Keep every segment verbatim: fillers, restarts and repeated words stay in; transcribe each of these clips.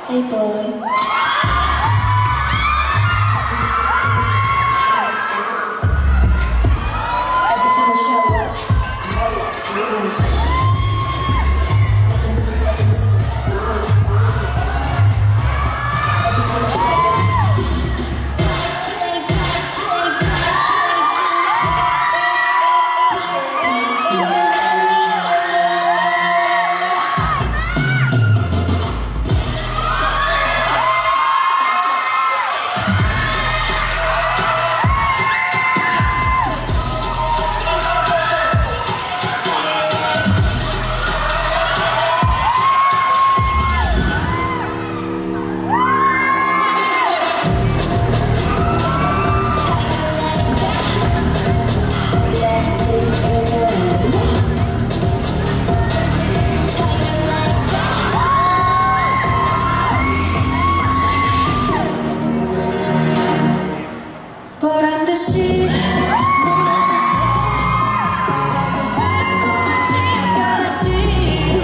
Hey boy. Every time I show up, 보란 듯이 무너졌어. 바닥을 뚫고 던지까지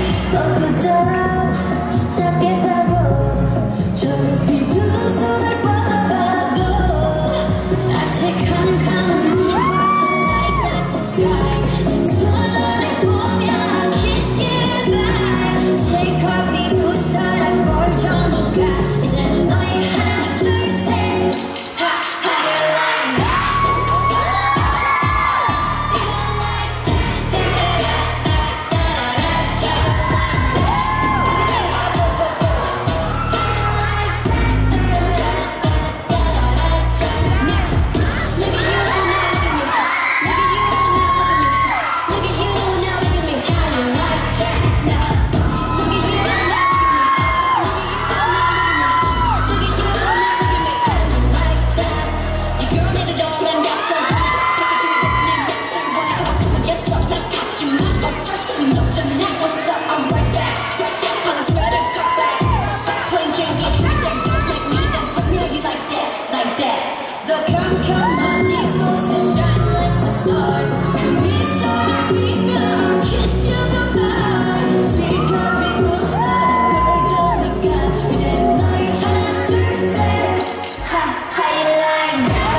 엊그처럼 잡겠다고 저 높이 두 손을 뻗어봐도 아직 캄캄한 이곳에 light up the sky. 내 두 눈을 보며 kiss you goodbye. 실컷 비웃어라 꼴 좋으니까 이제 너희 하나 둘 셋. 더 캄캄한 이곳에 shine like the stars. 그 미소를 띠며 I'll kiss you goodbye. 실컷 비웃어라 꼴 좋으니까 이제 너희 하나 둘 셋. How you like that?